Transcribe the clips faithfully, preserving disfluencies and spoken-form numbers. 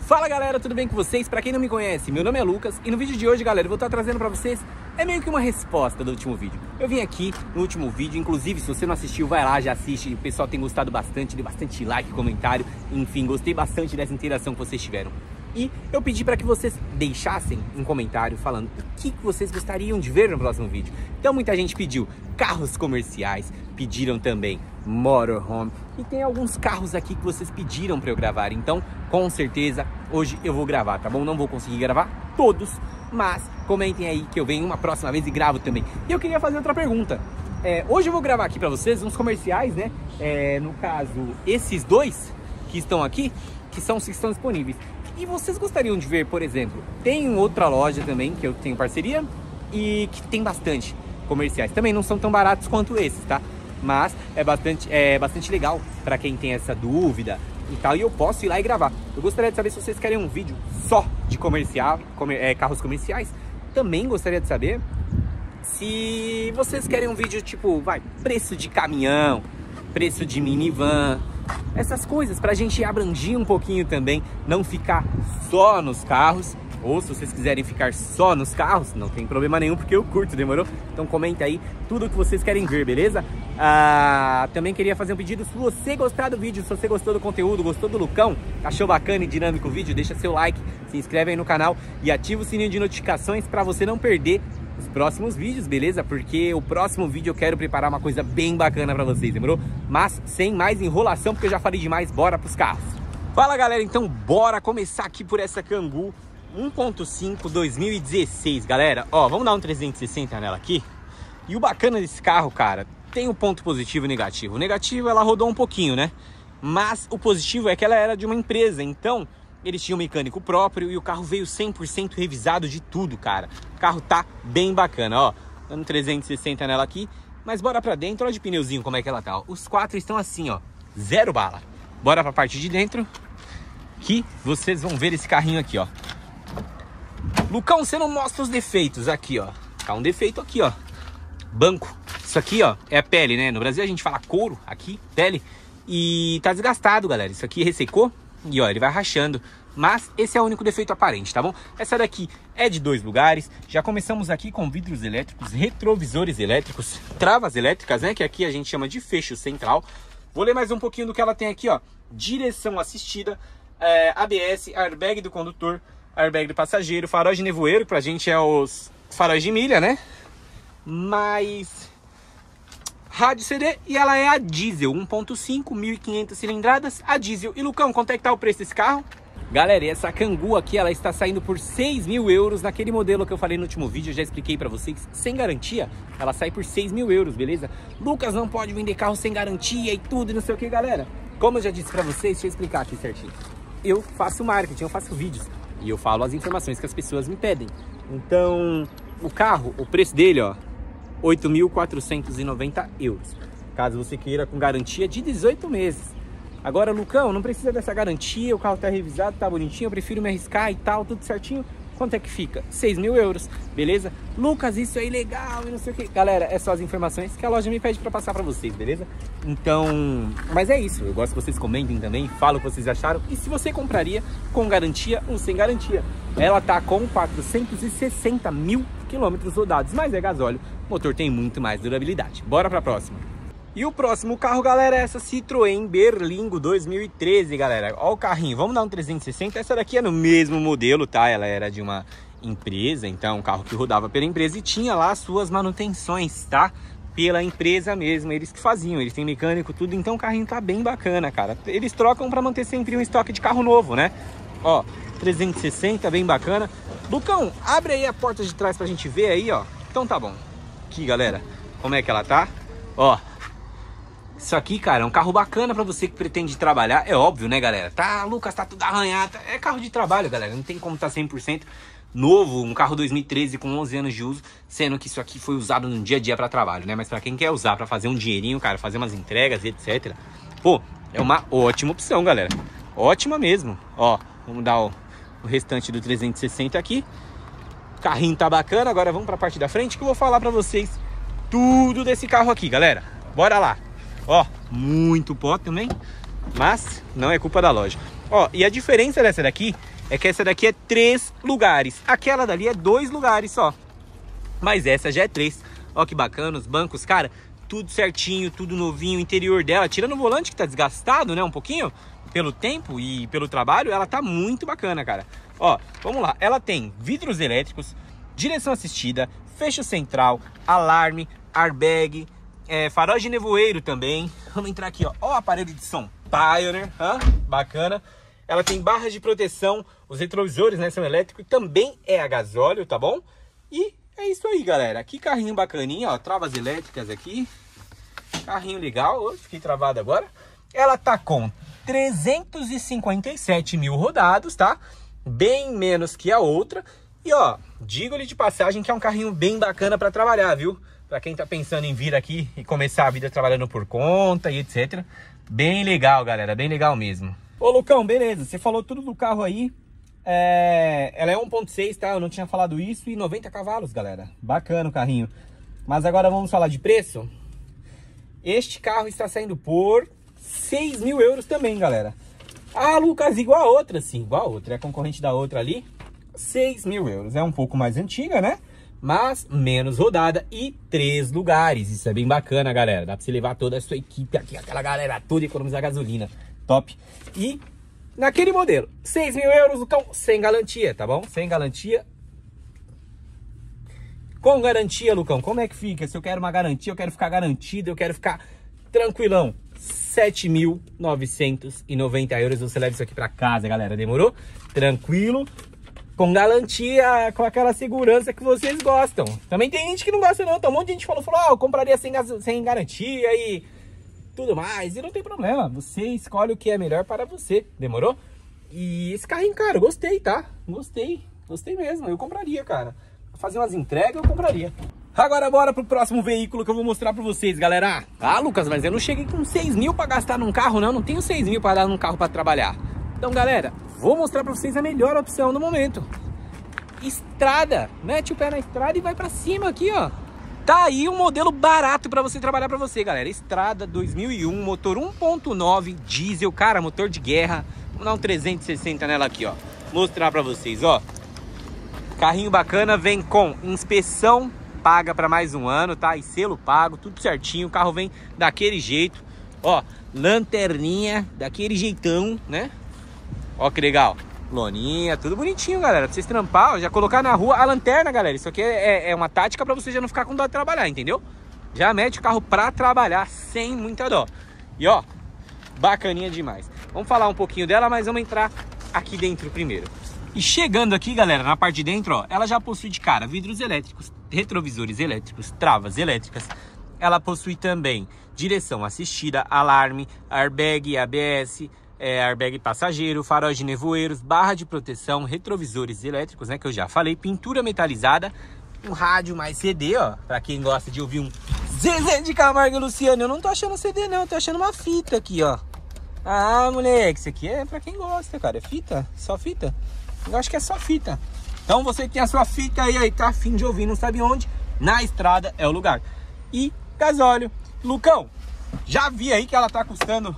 Fala galera, tudo bem com vocês? Pra quem não me conhece, meu nome é Lucas e no vídeo de hoje, galera, eu vou estar trazendo pra vocês é meio que uma resposta do último vídeo. Eu vim aqui no último vídeo, inclusive se você não assistiu, vai lá, já assiste. O pessoal tem gostado bastante, deu bastante like, comentário, enfim, gostei bastante dessa interação que vocês tiveram. E eu pedi para que vocês deixassem um comentário falando o que vocês gostariam de ver no próximo vídeo. Então muita gente pediu carros comerciais, pediram também motorhome e tem alguns carros aqui que vocês pediram para eu gravar. Então com certeza hoje eu vou gravar, tá bom? Não vou conseguir gravar todos, mas comentem aí que eu venho uma próxima vez e gravo também. E eu queria fazer outra pergunta. É, hoje eu vou gravar aqui para vocês uns comerciais, né? É, no caso, esses dois que estão aqui, que são os que estão disponíveis. E vocês gostariam de ver, por exemplo, tem outra loja também que eu tenho parceria e que tem bastante comerciais. Também não são tão baratos quanto esses, tá? Mas é bastante, é bastante legal para quem tem essa dúvida e tal. E eu posso ir lá e gravar. Eu gostaria de saber se vocês querem um vídeo só de comercial, comer, é, carros comerciais. Também gostaria de saber se vocês querem um vídeo tipo, vai, preço de caminhão, preço de minivan, essas coisas, pra gente abranger um pouquinho também, não ficar só nos carros. Ou se vocês quiserem ficar só nos carros, não tem problema nenhum, porque eu curto, demorou? Então comenta aí tudo que vocês querem ver, beleza? Ah, também queria fazer um pedido, se você gostar do vídeo, se você gostou do conteúdo, gostou do Lucão, achou bacana e dinâmico o vídeo, deixa seu like, se inscreve aí no canal e ativa o sininho de notificações pra você não perder os próximos vídeos, beleza? Porque o próximo vídeo eu quero preparar uma coisa bem bacana pra vocês, demorou? Mas sem mais enrolação, porque eu já falei demais, bora pros carros. Fala galera, então bora começar aqui por essa Kangoo um ponto cinco dois mil e dezesseis, galera. Ó, vamos dar um trezentos e sessenta nela aqui. E o bacana desse carro, cara, tem um ponto positivo e negativo. O negativo, ela rodou um pouquinho, né? Mas o positivo é que ela era de uma empresa, então eles tinham um mecânico próprio e o carro veio cem por cento revisado de tudo, cara. O carro tá bem bacana, ó. Dando trezentos e sessenta nela aqui. Mas bora pra dentro, olha de pneuzinho como é que ela tá, ó. Os quatro estão assim, ó, zero bala. Bora pra parte de dentro, que vocês vão ver esse carrinho aqui, ó. Lucão, você não mostra os defeitos aqui, ó. Tá um defeito aqui, ó. Banco. Isso aqui, ó, é a pele, né? No Brasil a gente fala couro, aqui, pele. E tá desgastado, galera. Isso aqui ressecou e, ó, ele vai rachando. Mas esse é o único defeito aparente, tá bom? Essa daqui é de dois lugares. Já começamos aqui com vidros elétricos, retrovisores elétricos, travas elétricas, né? Que aqui a gente chama de fecho central. Vou ler mais um pouquinho do que ela tem aqui, ó. Direção assistida, é, A B S, airbag do condutor, airbag do passageiro, farol de nevoeiro, pra gente é os faróis de milha, né? Mas rádio C D e ela é a diesel, um ponto cinco, mil e quinhentas cilindradas, a diesel. E Lucão, quanto é que tá o preço desse carro? Galera, e essa Kangoo aqui, ela está saindo por seis mil euros naquele modelo que eu falei no último vídeo, eu já expliquei pra vocês, sem garantia, ela sai por seis mil euros, beleza? Lucas, não pode vender carro sem garantia e tudo, e não sei o que, galera. Como eu já disse pra vocês, deixa eu explicar aqui certinho. Eu faço marketing, eu faço vídeos e eu falo as informações que as pessoas me pedem. Então, o carro, o preço dele, ó, oito mil quatrocentos e noventa euros. Caso você queira com garantia de dezoito meses. Agora, Lucão, não precisa dessa garantia, o carro tá revisado, tá bonitinho, eu prefiro me arriscar e tal, tudo certinho. Quanto é que fica? seis mil euros, beleza? Lucas, isso é ilegal e não sei o que. Galera, é só as informações que a loja me pede pra passar pra vocês, beleza? Então, mas é isso. Eu gosto que vocês comentem também, falem o que vocês acharam. E se você compraria com garantia ou sem garantia. Ela tá com quatrocentos e sessenta mil quilômetros rodados, mas é gasóleo. O motor tem muito mais durabilidade. Bora pra próxima. E o próximo carro, galera, é essa Citroën Berlingo dois mil e treze, galera. Ó o carrinho, vamos dar um trezentos e sessenta. Essa daqui é no mesmo modelo, tá? Ela era de uma empresa, então um carro que rodava pela empresa e tinha lá as suas manutenções, tá? Pela empresa mesmo, eles que faziam, eles têm mecânico, tudo. Então o carrinho tá bem bacana, cara. Eles trocam pra manter sempre um estoque de carro novo, né? Ó, trezentos e sessenta, bem bacana. Lucão, abre aí a porta de trás pra gente ver aí, ó. Então tá bom. Aqui, galera, como é que ela tá? Ó. Isso aqui, cara, é um carro bacana pra você que pretende trabalhar. É óbvio, né, galera? Tá, Lucas, tá tudo arranhado. É carro de trabalho, galera. Não tem como tá cem por cento novo. Um carro dois mil e treze com onze anos de uso. Sendo que isso aqui foi usado no dia a dia pra trabalho, né? Mas pra quem quer usar pra fazer um dinheirinho, cara, fazer umas entregas e etcétera. Pô, é uma ótima opção, galera. Ótima mesmo. Ó, vamos dar o, o restante do trezentos e sessenta aqui. O carrinho tá bacana. Agora vamos pra parte da frente que eu vou falar pra vocês tudo desse carro aqui, galera. Bora lá. Ó, muito pó também, mas não é culpa da loja. Ó, e a diferença dessa daqui é que essa daqui é três lugares. Aquela dali é dois lugares só. Mas essa já é três. Ó que bacana, os bancos, cara, tudo certinho, tudo novinho. O interior dela, tirando o volante que tá desgastado, né, um pouquinho, pelo tempo e pelo trabalho, ela tá muito bacana, cara. Ó, vamos lá. Ela tem vidros elétricos, direção assistida, fecho central, alarme, airbag, é, farol de nevoeiro também. Vamos entrar aqui, ó. Ó o aparelho de som Pioneer, hã? Bacana. Ela tem barras de proteção, os retrovisores, né, são elétricos e também é a gasóleo, tá bom? E é isso aí, galera. Que carrinho bacaninha, ó, travas elétricas aqui. Carrinho legal. Oh, fiquei travado agora. Ela tá com trezentos e cinquenta e sete mil rodados, tá? Bem menos que a outra. E ó, digo-lhe de passagem que é um carrinho bem bacana para trabalhar, viu? Para quem tá pensando em vir aqui e começar a vida trabalhando por conta e etcétera. Bem legal, galera, bem legal mesmo. Ô, Lucão, beleza, você falou tudo do carro aí. É... Ela é um ponto seis, tá? Eu não tinha falado isso. E noventa cavalos, galera. Bacana o carrinho. Mas agora vamos falar de preço. Este carro está saindo por seis mil euros também, galera. Ah, Lucas, igual a outra, sim, igual a outra. É a concorrente da outra ali. seis mil euros. É um pouco mais antiga, né? Mas menos rodada e três lugares. Isso é bem bacana, galera. Dá pra você levar toda a sua equipe aqui, aquela galera toda, e economizar gasolina. Top. E naquele modelo, seis mil euros, Lucão, sem garantia, tá bom? Sem garantia. Com garantia, Lucão, como é que fica? Se eu quero uma garantia, eu quero ficar garantido, eu quero ficar tranquilão. sete mil novecentos e noventa euros, você leva isso aqui pra casa, galera. Demorou? Tranquilo. Com garantia, com aquela segurança que vocês gostam. Também tem gente que não gosta não. Tem um monte de gente que falou, falou, ah, eu compraria sem, sem garantia e tudo mais. E não tem problema. Você escolhe o que é melhor para você. Demorou? E esse carrinho, cara, eu gostei, tá? Gostei. Gostei mesmo. Eu compraria, cara. Pra fazer umas entregas, eu compraria. Agora bora pro próximo veículo que eu vou mostrar pra vocês, galera. Ah, Lucas, mas eu não cheguei com seis mil pra gastar num carro, não. Não tenho seis mil pra dar num carro pra trabalhar. Então, galera, vou mostrar pra vocês a melhor opção do momento. Estrada. Mete o pé na estrada e vai pra cima aqui, ó. Tá aí um modelo barato pra você trabalhar pra você, galera. Estrada dois mil e um, motor um ponto nove, diesel, cara, motor de guerra. Vamos dar um trezentos e sessenta nela aqui, ó. Mostrar pra vocês, ó. Carrinho bacana, vem com inspeção paga pra mais um ano, tá? E selo pago, tudo certinho. O carro vem daquele jeito, ó. Lanterninha, daquele jeitão, né? Ó que legal. Loninha, tudo bonitinho, galera. Pra vocês trampar, ó, já colocar na rua a lanterna, galera. Isso aqui é, é uma tática pra você já não ficar com dó de trabalhar, entendeu? Já mete o carro pra trabalhar sem muita dó. E ó, bacaninha demais. Vamos falar um pouquinho dela, mas vamos entrar aqui dentro primeiro. E chegando aqui, galera, na parte de dentro, ó, ela já possui de cara vidros elétricos, retrovisores elétricos, travas elétricas. Ela possui também direção assistida, alarme, airbag, A B S, é, airbag passageiro, farol de nevoeiros, barra de proteção, retrovisores elétricos, né, que eu já falei, pintura metalizada, um rádio mais C D, ó, pra quem gosta de ouvir um Zezé de Camargo e Luciano. Eu não tô achando C D não, tô achando uma fita aqui, ó. Ah, moleque, isso aqui é pra quem gosta, cara, é fita, só fita. Eu acho que é só fita. Então você que tem a sua fita aí, aí tá afim de ouvir, não sabe onde, na estrada é o lugar. E gasóleo. Lucão, já vi aí que ela tá custando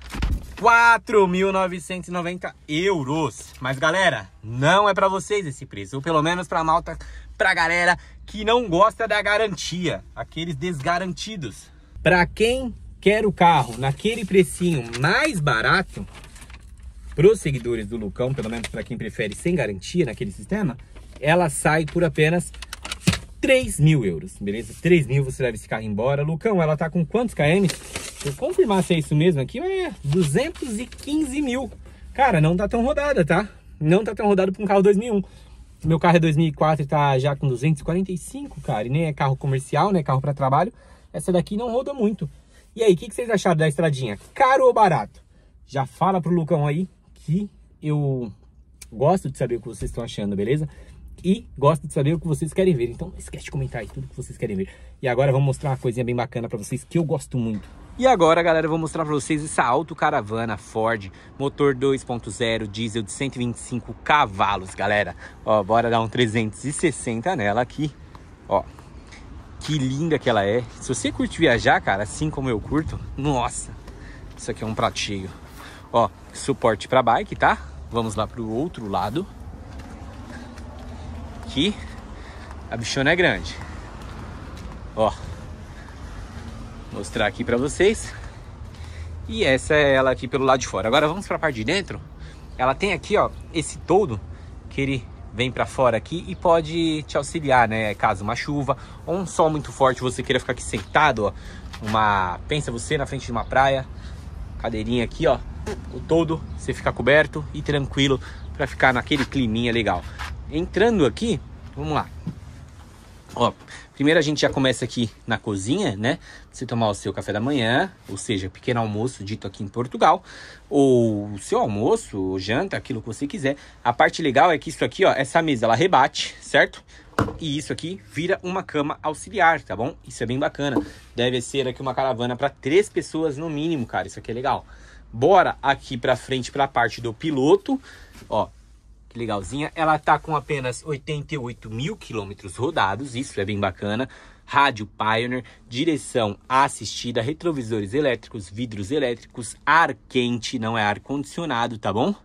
quatro mil novecentos e noventa euros. Mas galera, não é pra vocês esse preço. Ou pelo menos pra malta, pra galera que não gosta da garantia. Aqueles desgarantidos. Pra quem quer o carro naquele precinho mais barato, pros seguidores do Lucão, pelo menos pra quem prefere sem garantia naquele sistema, ela sai por apenas três mil euros, beleza? três mil você leva esse carro embora. Lucão, ela tá com quantos km? Se eu confirmar se é isso mesmo aqui, é duzentos e quinze mil. Cara, não tá tão rodada, tá? Não tá tão rodado pra um carro dois mil e um. Meu carro é dois mil e quatro e tá já com duzentos e quarenta e cinco, cara. E nem é carro comercial, né? Carro pra trabalho. Essa daqui não roda muito. E aí, o que, que vocês acharam da estradinha? Caro ou barato? Já fala pro Lucão aí que eu gosto de saber o que vocês estão achando, beleza? E gosto de saber o que vocês querem ver. Então não esquece de comentar aí tudo que vocês querem ver. E agora vamos mostrar uma coisinha bem bacana pra vocês que eu gosto muito. E agora, galera, eu vou mostrar pra vocês essa autocaravana Ford, motor dois ponto zero, diesel de cento e vinte e cinco cavalos, galera. Ó, bora dar um trezentos e sessenta nela aqui. Ó, que linda que ela é. Se você curte viajar, cara, assim como eu curto, nossa, isso aqui é um prato cheio. Ó, suporte pra bike, tá? vamos lá pro outro lado. Aqui, a bichona é grande. Ó, mostrar aqui pra vocês. E essa é ela aqui pelo lado de fora. Agora vamos pra parte de dentro. Ela tem aqui, ó, esse toldo que ele vem pra fora aqui e pode te auxiliar, né? Caso uma chuva ou um sol muito forte, você queira ficar aqui sentado, ó. Uma... Pensa você na frente de uma praia, cadeirinha aqui, ó. O toldo, você fica coberto e tranquilo pra ficar naquele climinha legal. Entrando aqui, vamos lá. Ó, primeiro a gente já começa aqui na cozinha, né? Você tomar o seu café da manhã, ou seja, pequeno almoço, dito aqui em Portugal, ou o seu almoço, ou janta, aquilo que você quiser. A parte legal é que isso aqui, ó, essa mesa, ela rebate, certo? E isso aqui vira uma cama auxiliar, tá bom? Isso é bem bacana. Deve ser aqui uma caravana para três pessoas no mínimo, cara. Isso aqui é legal. Bora aqui pra frente, pra parte do piloto, ó. Legalzinha, ela tá com apenas oitenta e oito mil quilômetros rodados, isso é bem bacana. Rádio Pioneer, direção assistida, retrovisores elétricos, vidros elétricos, ar quente, não é ar condicionado, tá bom?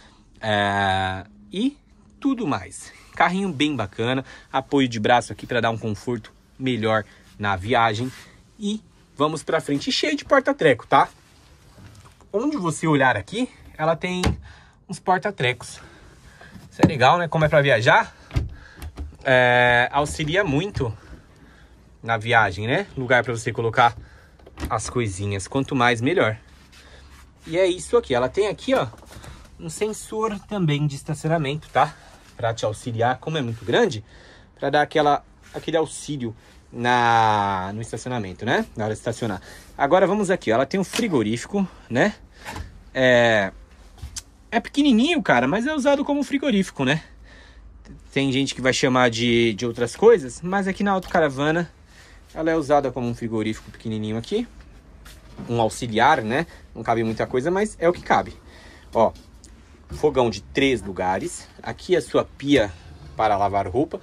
É... E tudo mais. Carrinho bem bacana, apoio de braço aqui para dar um conforto melhor na viagem. E vamos pra frente, cheio de porta-treco, tá? Onde você olhar aqui, ela tem uns porta-trecos. Isso é legal, né? Como é para viajar, é, auxilia muito na viagem, né? Lugar para você colocar as coisinhas. Quanto mais, melhor. E é isso aqui. Ela tem aqui, ó, um sensor também de estacionamento, tá? Para te auxiliar, como é muito grande, para dar aquela, aquele auxílio na, no estacionamento, né? Na hora de estacionar. Agora vamos aqui, ó. Ela tem um frigorífico, né? É... É pequenininho, cara, mas é usado como frigorífico, né? Tem gente que vai chamar de, de outras coisas, mas aqui na autocaravana ela é usada como um frigorífico pequenininho aqui. Um auxiliar, né? Não cabe muita coisa, mas é o que cabe. Ó, fogão de três lugares. Aqui a sua pia para lavar roupa.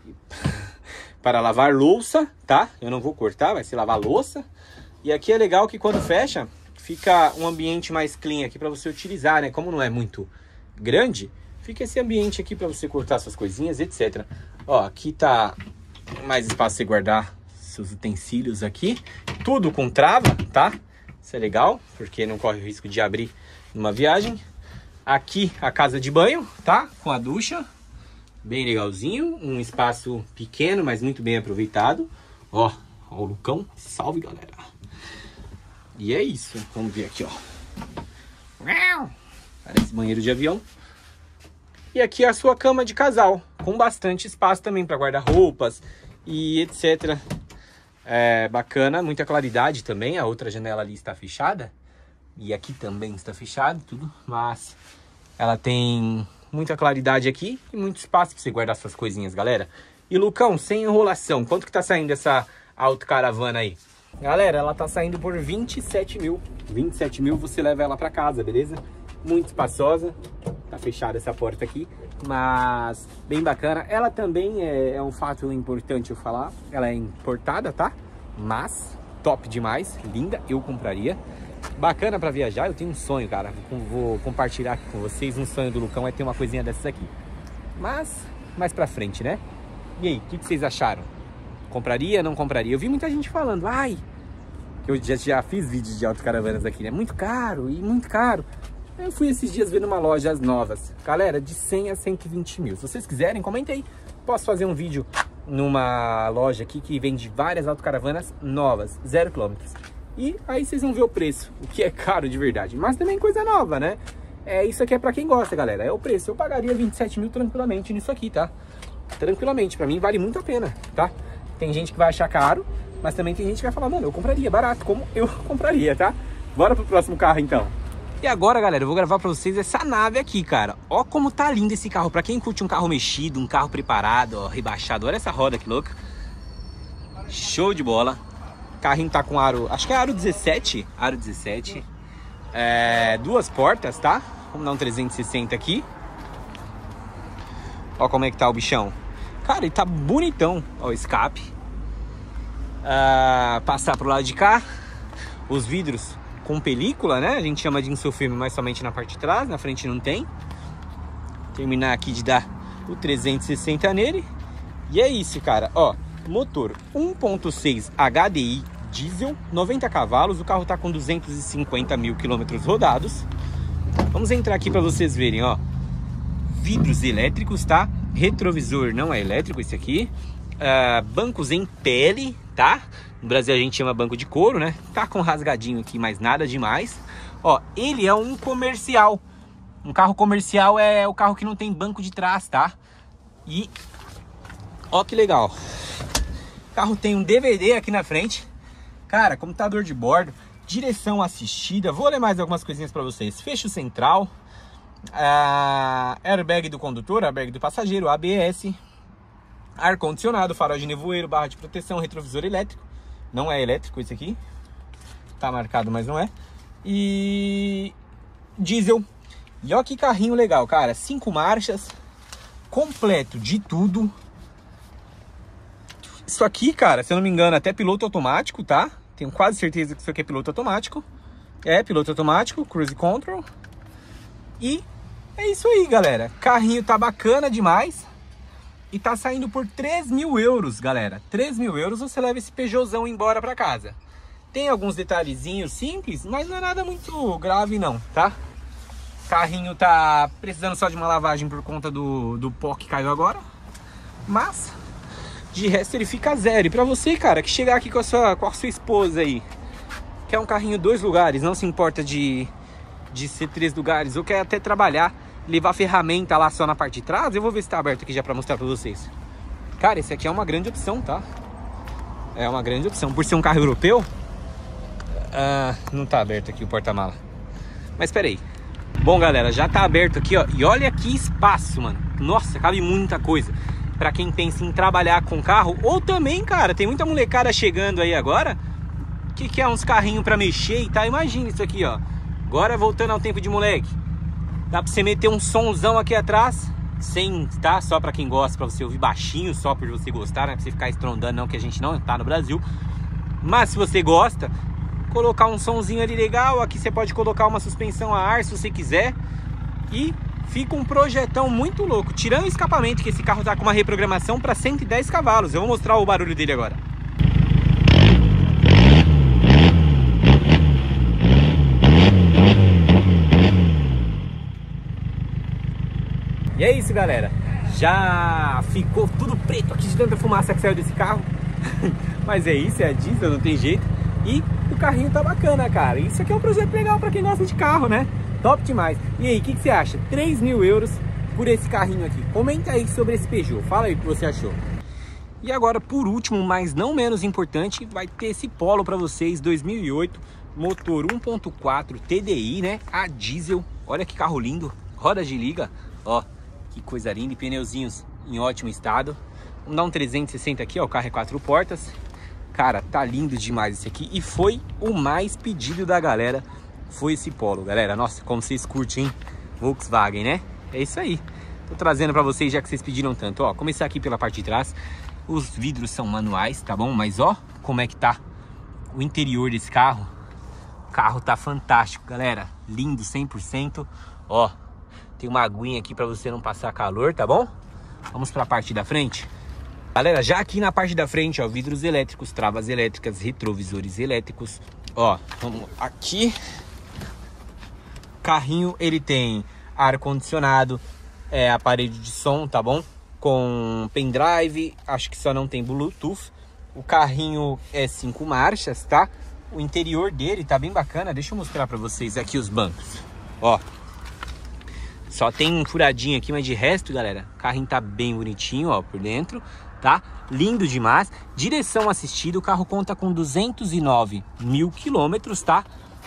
Para lavar louça, tá? Eu não vou cortar, vai ser lavar louça. E aqui é legal que quando fecha... Fica um ambiente mais clean aqui para você utilizar, né? Como não é muito grande, fica esse ambiente aqui para você cortar suas coisinhas, etcétera. Ó, aqui tá mais espaço para você guardar seus utensílios aqui. Tudo com trava, tá? Isso é legal, porque não corre o risco de abrir numa viagem. Aqui a casa de banho, tá? Com a ducha. Bem legalzinho. Um espaço pequeno, mas muito bem aproveitado. Ó, ó o Lucão. Salve, galera. E é isso. Vamos ver aqui, ó. Parece banheiro de avião. E aqui é a sua cama de casal, com bastante espaço também para guardar roupas e etcétera. É bacana, muita claridade também. A outra janela ali está fechada. E aqui também está fechado, tudo. Mas ela tem muita claridade aqui e muito espaço para você guardar suas coisinhas, galera. E Lucão, sem enrolação, quanto que tá saindo essa autocaravana aí? Galera, ela tá saindo por vinte e sete mil. vinte e sete mil você leva ela pra casa, beleza? Muito espaçosa. Tá fechada essa porta aqui, mas bem bacana. Ela também é, é um fato importante eu falar. Ela é importada, tá? Mas top demais, linda, eu compraria. Bacana pra viajar, eu tenho um sonho, cara. Vou compartilhar aqui com vocês. Um sonho do Lucão é ter uma coisinha dessas aqui. Mas, mais pra frente, né? E aí, o que, que vocês acharam? Compraria, não compraria? Eu vi muita gente falando, ai, que eu já, já fiz vídeos de autocaravanas aqui, né? Muito caro, e muito caro. Eu fui esses dias ver numa loja as novas. Galera, de cem a cento e vinte mil. Se vocês quiserem, comentem aí. Posso fazer um vídeo numa loja aqui que vende várias autocaravanas novas, zero quilômetros. E aí vocês vão ver o preço, o que é caro de verdade. Mas também coisa nova, né? É, isso aqui é pra quem gosta, galera. É o preço. Eu pagaria vinte e sete mil tranquilamente nisso aqui, tá? Tranquilamente. Pra mim vale muito a pena, tá? Tem gente que vai achar caro, mas também tem gente que vai falar, mano, eu compraria barato, como eu compraria, tá? Bora pro próximo carro, então. E agora, galera, eu vou gravar pra vocês essa nave aqui, cara. Ó como tá lindo esse carro. Pra quem curte um carro mexido, um carro preparado, ó, rebaixado. Olha essa roda que louca. Show de bola. O carrinho tá com aro, acho que é aro dezessete. Aro dezessete. É, duas portas, tá? Vamos dar um trezentos e sessenta aqui. Ó como é que tá o bichão. Cara, ele tá bonitão. Ó o escape. Uh, passar pro lado de cá. Os vidros com película, né? A gente chama de insufilme, mas somente na parte de trás. Na frente não tem. terminar aqui de dar o trezentos e sessenta nele. E é isso, cara. Ó, motor um ponto seis H D I diesel, noventa cavalos. O carro tá com duzentos e cinquenta mil quilômetros rodados. Vamos entrar aqui para vocês verem, ó. Vidros elétricos, tá? Retrovisor não é elétrico esse aqui. Uh, bancos em pele, tá? No Brasil a gente chama banco de couro, né? Tá com rasgadinho aqui, mas nada demais. Ó, ele é um comercial. Um carro comercial é o carro que não tem banco de trás, tá? E ó que legal. O carro tem um D V D aqui na frente. Cara, computador de bordo, direção assistida. Vou ler mais algumas coisinhas para vocês. Fecho central, uh, airbag do condutor, airbag do passageiro, A B S, ar-condicionado, farol de nevoeiro, barra de proteção, retrovisor elétrico. Não é elétrico esse aqui. Tá marcado, mas não é. E diesel. E ó que carrinho legal, cara. Cinco marchas, completo de tudo. Isso aqui, cara, se eu não me engano, até piloto automático, tá? Tenho quase certeza que isso aqui é piloto automático. É, piloto automático, cruise control. E é isso aí, galera. Carrinho tá bacana demais. E tá saindo por três mil euros, galera. três mil euros você leva esse Peugeotzão embora pra casa. Tem alguns detalhezinhos simples, mas não é nada muito grave não, tá? Carrinho tá precisando só de uma lavagem por conta do, do pó que caiu agora. Mas, de resto ele fica zero. E pra você, cara, que chegar aqui com a sua, com a sua esposa aí, quer um carrinho dois lugares, não se importa de, de ser três lugares, ou quer até trabalhar, levar ferramenta lá só na parte de trás, eu vou ver se tá aberto aqui já pra mostrar pra vocês. Cara, esse aqui é uma grande opção, tá? É uma grande opção. Por ser um carro europeu, uh, não tá aberto aqui o porta-mala. Mas espera aí. Bom, galera, já tá aberto aqui, ó. E olha que espaço, mano. Nossa, cabe muita coisa. Pra quem pensa em trabalhar com carro, ou também, cara, tem muita molecada chegando aí agora que quer uns carrinhos pra mexer e tal. Imagina isso aqui, ó. Agora voltando ao tempo de moleque. Dá pra você meter um somzão aqui atrás, sem, tá? Só pra quem gosta, pra você ouvir baixinho, só por você gostar, né? Pra você ficar estrondando, não, que a gente não tá no Brasil. Mas se você gosta, colocar um somzinho ali legal. Aqui você pode colocar uma suspensão a ar se você quiser. E fica um projetão muito louco. Tirando o escapamento, que esse carro tá com uma reprogramação para cento e dez cavalos. Eu vou mostrar o barulho dele agora. E é isso, galera. Já ficou tudo preto aqui de tanta fumaça que saiu desse carro. Mas é isso, é a diesel, não tem jeito. E o carrinho tá bacana, cara. Isso aqui é um projeto legal pra quem gosta de carro, né? Top demais. E aí, o que, que você acha? três mil euros por esse carrinho aqui. Comenta aí sobre esse Peugeot. Fala aí o que você achou. E agora, por último, mas não menos importante, vai ter esse Polo pra vocês, dois mil e oito. Motor um ponto quatro T D I, né? A diesel. Olha que carro lindo. Roda de liga. Ó, que coisa linda. E pneuzinhos em ótimo estado. Vamos dar um trezentos e sessenta aqui, ó. O carro é quatro portas. Cara, tá lindo demais esse aqui. E foi o mais pedido da galera. Foi esse Polo, galera. Nossa, como vocês curtem, hein? Volkswagen, né? É isso aí. Tô trazendo pra vocês, já que vocês pediram tanto. Ó, começar aqui pela parte de trás. Os vidros são manuais, tá bom? Mas ó, como é que tá o interior desse carro. O carro tá fantástico, galera. Lindo, cem por cento. Ó, tem uma aguinha aqui pra você não passar calor, tá bom? Vamos pra parte da frente. Galera, já aqui na parte da frente, ó, vidros elétricos, travas elétricas, retrovisores elétricos. Ó, vamos aqui. Carrinho, ele tem ar-condicionado, é, aparelho de som, tá bom? Com pendrive, acho que só não tem Bluetooth. O carrinho é cinco marchas, tá? O interior dele tá bem bacana. Deixa eu mostrar pra vocês aqui os bancos. Ó, só tem um furadinho aqui, mas de resto, galera, o carrinho tá bem bonitinho, ó, por dentro, tá? Lindo demais. Direção assistida, o carro conta com duzentos e nove mil quilômetros, tá?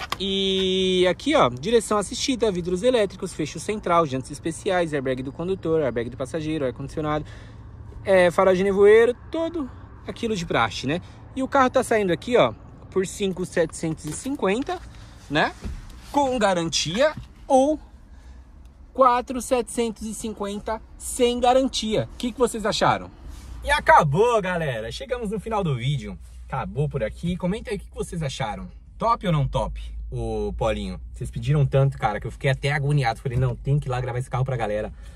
E aqui, ó, direção assistida, vidros elétricos, fecho central, jantes especiais, airbag do condutor, airbag do passageiro, ar-condicionado, é, farol de nevoeiro, todo aquilo de praxe, né? E o carro tá saindo aqui, ó, por cinco mil setecentos e cinquenta, né? Com garantia, ou quatro mil setecentos e cinquenta sem garantia. O que, que vocês acharam? E acabou, galera. Chegamos no final do vídeo. Acabou por aqui. Comenta aí o que, que vocês acharam. Top ou não top o Polinho? Vocês pediram tanto, cara, que eu fiquei até agoniado. Falei, não, tem que ir lá gravar esse carro pra galera.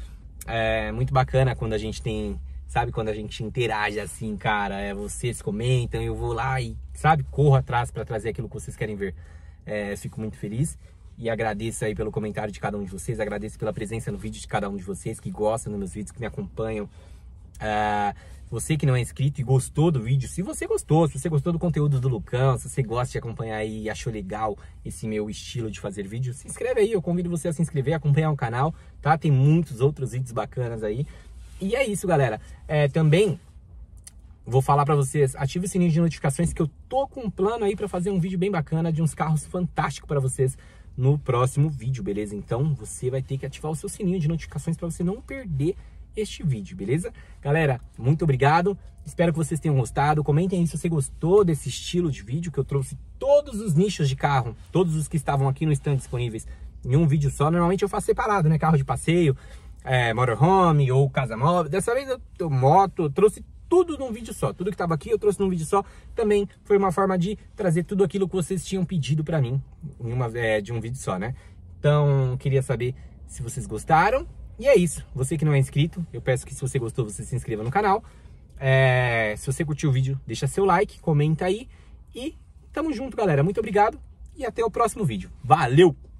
É muito bacana quando a gente tem, sabe, quando a gente interage assim, cara, é, vocês comentam, eu vou lá e, sabe, corro atrás para trazer aquilo que vocês querem ver. É, fico muito feliz e agradeço aí pelo comentário de cada um de vocês, agradeço pela presença no vídeo de cada um de vocês que gostam dos meus vídeos, que me acompanham. É, você que não é inscrito e gostou do vídeo, se você gostou, se você gostou do conteúdo do Lucão, se você gosta de acompanhar aí e achou legal esse meu estilo de fazer vídeo, se inscreve aí, eu convido você a se inscrever, acompanhar o canal, tá? Tem muitos outros vídeos bacanas aí. E é isso, galera. É, também vou falar pra vocês, ative o sininho de notificações que eu tô com um plano aí pra fazer um vídeo bem bacana de uns carros fantásticos pra vocês no próximo vídeo, beleza? Então você vai ter que ativar o seu sininho de notificações pra você não perder este vídeo, beleza? Galera, muito obrigado, espero que vocês tenham gostado, comentem aí se você gostou desse estilo de vídeo, que eu trouxe todos os nichos de carro, todos os que estavam aqui no stand disponíveis em um vídeo só. Normalmente eu faço separado, né? Carro de passeio, é, motorhome ou casa móvel. Dessa vez eu, eu moto, eu trouxe tudo num vídeo só, tudo que estava aqui eu trouxe num vídeo só. Também foi uma forma de trazer tudo aquilo que vocês tinham pedido para mim em uma, é, de um vídeo só, né? Então, queria saber se vocês gostaram. E é isso, você que não é inscrito, eu peço que se você gostou, você se inscreva no canal. É, se você curtiu o vídeo, deixa seu like, comenta aí. E tamo junto, galera. Muito obrigado e até o próximo vídeo. Valeu!